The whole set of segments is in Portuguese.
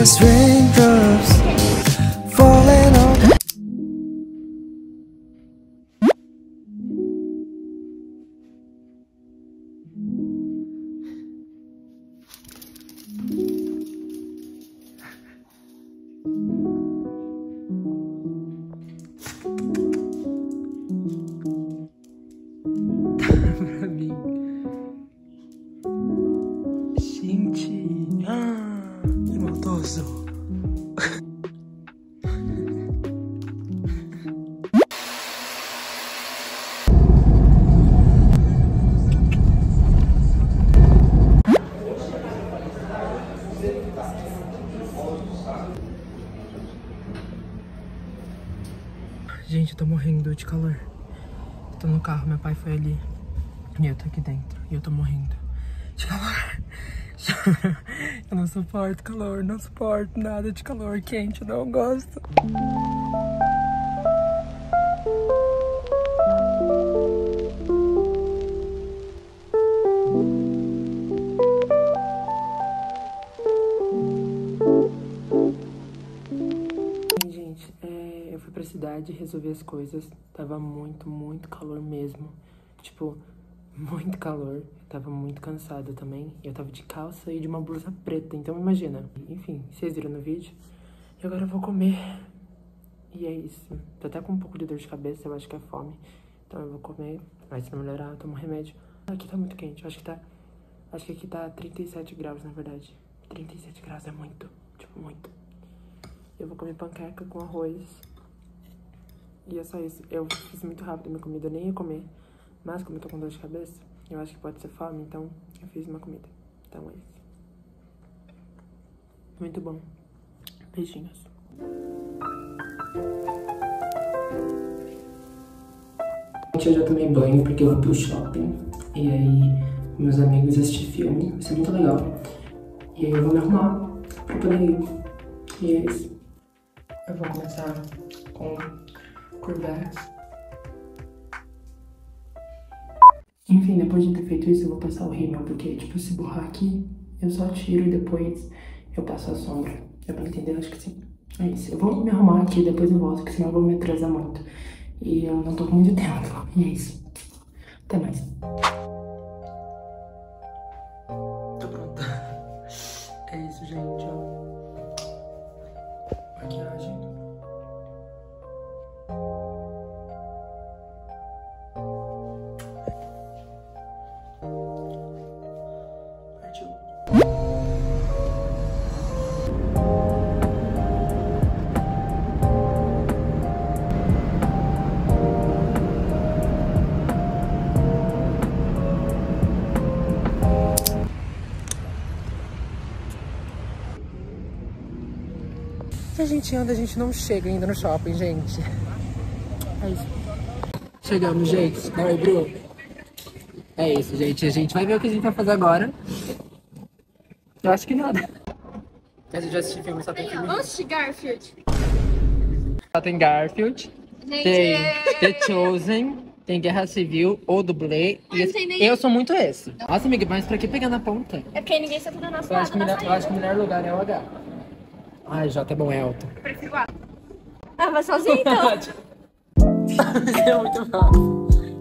just raindrops falling on. Pra mim. Gente, que maldoso. Gente, eu tô morrendo de calor. Eu tô no carro, meu pai foi ali. E eu tô aqui dentro. E eu tô morrendo de calor. Eu não suporto calor, não suporto nada de calor quente, eu não gosto. Gente, eu fui pra cidade resolver as coisas. Tava muito calor mesmo. Tipo, muito calor. Eu tava muito cansada também. Eu tava de calça e de uma blusa preta, então imagina. Enfim, vocês viram no vídeo. E agora eu vou comer. E é isso. Tô até com um pouco de dor de cabeça, eu acho que é fome. Então eu vou comer. Aí se não melhorar, eu tomo remédio. Aqui tá muito quente, eu acho que aqui tá 37 graus, na verdade. 37 graus é muito, tipo, muito. Eu vou comer panqueca com arroz. E é só isso. Eu fiz muito rápido a minha comida, eu nem ia comer. Mas como eu tô com dor de cabeça, eu acho que pode ser fome, então eu fiz uma comida. Então é isso. Muito bom. Beijinhos. Eu já tomei banho porque eu vou pro shopping. E aí, com meus amigos assistir filme. Vai ser muito legal. E aí eu vou me arrumar pra poder ir. E é isso. Eu vou começar com curvas. Enfim, depois de ter feito isso, eu vou passar o rímel, porque, tipo, se borrar aqui, eu só tiro e depois eu passo a sombra. Deu pra entender? Acho que sim. É isso. Eu vou me arrumar aqui, depois eu volto, porque senão eu vou me atrasar muito. E eu não tô com muito tempo. E é isso. Até mais. Tô pronta. É isso, gente, ó. Maquiagem. Se a gente anda, a gente não chega ainda no shopping, gente. É isso. Chegamos, gente. Oi, Bru. É isso, gente. A gente vai ver o que a gente vai fazer agora. Eu acho que nada. Mas eu já assisti filme, só tem filme. Vamos assistir Garfield. Só tem Garfield. Gente, Tem The Chosen. Tem Guerra Civil, O Dublê. E eu sou muito esse. Nossa, amiga, mas pra que pegar na ponta? É porque ninguém está tudo na nossa Eu acho que o melhor lugar é o H. Ai, J é bom, é alto. Eu prefiro A. Ah, vai sozinho então? É muito fácil.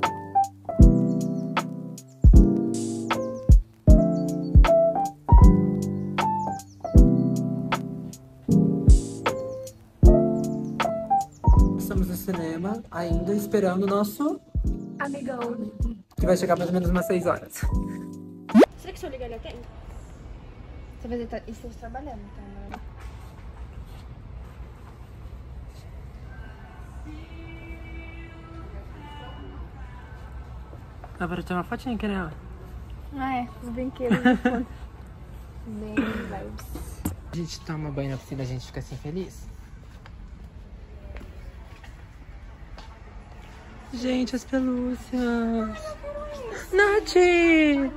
Estamos no cinema, ainda esperando o nosso Amigão. que vai chegar mais ou menos umas 6 horas. Será que se eu ligar ele atende? Você vai estar trabalhando, então. Dá pra tirar uma fotinha aqui, né? Ah, é. Os brinquedos. Bem vibes. A gente toma banho na piscina, a gente fica assim feliz. Gente, as pelúcias. Nath!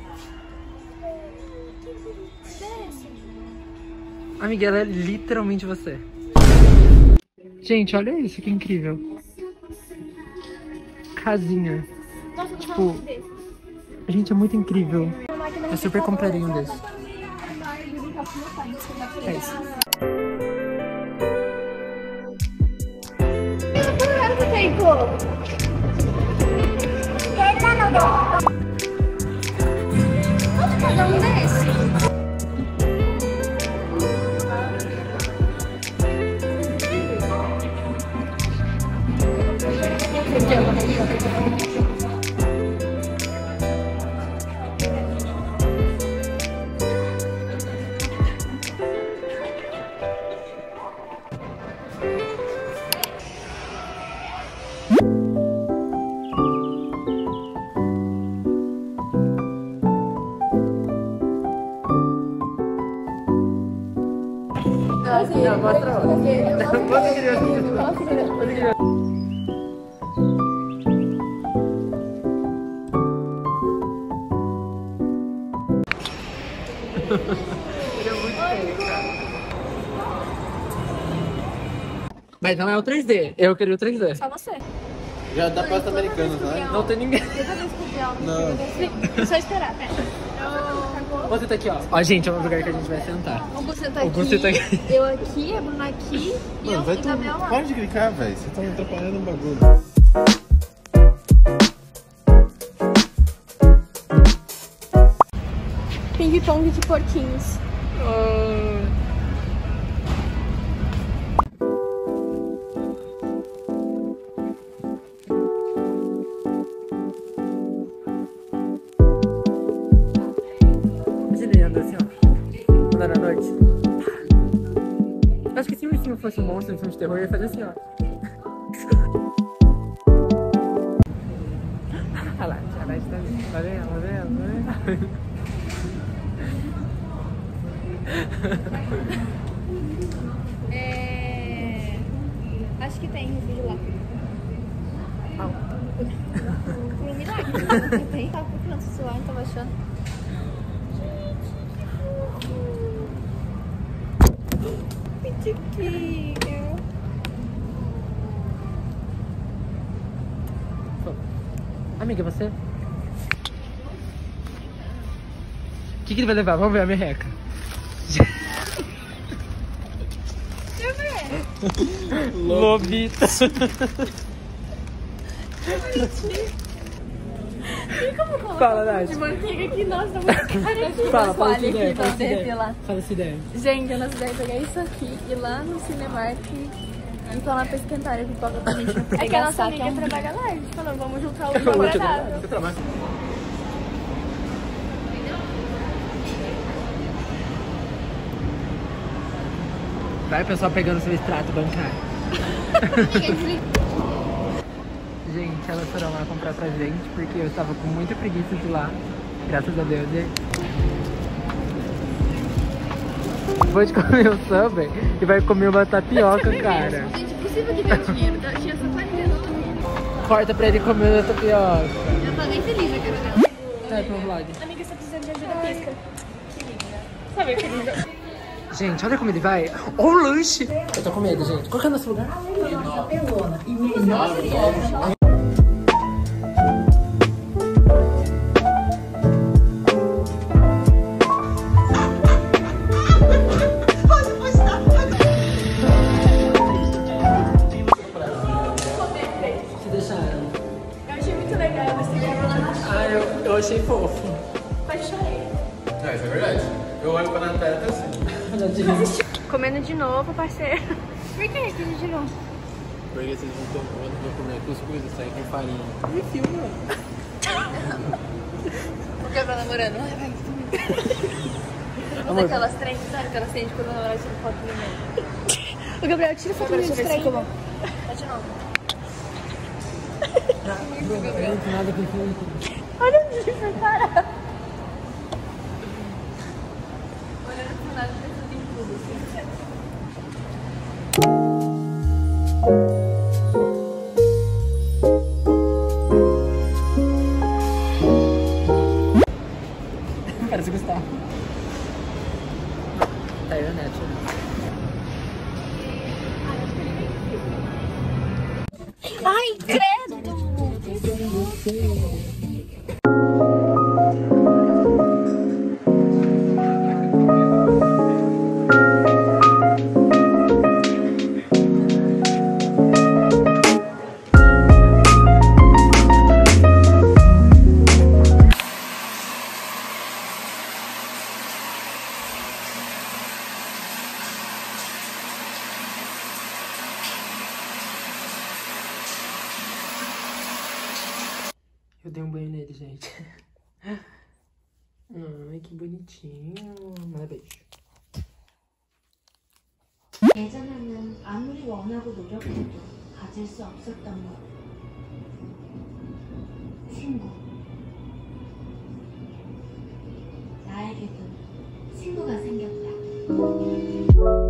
Amiga, ela é literalmente você. Gente, olha isso, que incrível. Casinha. Nossa, Tipo, gente, é muito incrível. Eu super compraria um desse. É isso. Quanto tempo? Quanto cada um desse? Não, mostra outra. Quanto criança? Mas não é o 3D. Eu queria o 3D. Só você. Já dá pra americanos, né? Não tem ninguém. Não. Só esperar, pera. Vou sentar aqui, ó. Ó, gente, é o lugar que a gente vai sentar. O Gusto tá O Gusto tá aqui. Eu aqui, a Bruna aqui e Mano, vai o Gabriel lá. Para de clicar, velho. Você tá me atrapalhando o bagulho. Ping-pong de porquinhos. Imagina anda assim, ó. Andando à noite. Acho que se o filme fosse um monstro, um filme de terror, eu ia fazer assim, ó. Olha lá, já vai estar vendo. Vai vendo, vai vendo, vai vendo. Acho que tem vídeo lá. Por um milagre. Não tem. Tava procurando o celular, não tava achando. Pitiquinho. Amiga, você? O que ele vai levar? Vamos ver a merreca. Lobita. Fala, Nath. De manteiga aqui, nossa, muito cara. Fala essa ideia, aqui pra depilar. Fala essa ideia. Gente, a nossa ideia é pegar isso aqui, ir lá no Cinemark e falar pra esquentar a pipoca pra gente não poder. É que a nossa amiga trabalha lá, a gente falou, vamos juntar o agradável. Você trabalha. Vai, pessoal, pegando seu extrato bancário. Gente, elas foram lá comprar pra gente, porque eu estava com muita preguiça de ir lá. Graças a Deus. Vou te comer o Subway e vai comer uma tapioca, cara. Gente, impossível que deu dinheiro, tá? Tinha só 40 reais. Corta pra ele comer a tapioca. Eu tô nem feliz na cara dela. Vai pro vlog. Amiga, você precisa de ajuda, pisca. Que linda. Sabe que linda? Gente, olha como ele vai. Olha o lanche. Eu tô com medo, gente. Qual que é o nosso lugar? Se deixaram. Eu achei muito legal esse livro lá na show. Ah, eu achei fofo. Quase chorei. É, isso é verdade. Eu olho pra Natália até assim. Comendo de novo, parceiro. Por que aqui de novo? Porque vocês não estão comer cuscuz e sair com farinha. Me filma. O Gabriel namorando. Ai, vai, Amor. aquelas trem, sabe? Aquelas trem de quando o namorado tira foto do meu. O Gabriel tira foto do meu trem. Tá de novo. Nada com filme. Olha onde ele foi parar. Olhando pro lado, pensando em tudo, assim. Parece Gustavo. Tá aí, né? Ai, credo! Eu dei um banho nele, gente. Ai, que bonitinho. Manda beijo. 예전에는 아무리 원하고 노력해도 가질 수 없었던 것. 친구. 나에게도 친구가 생겼다.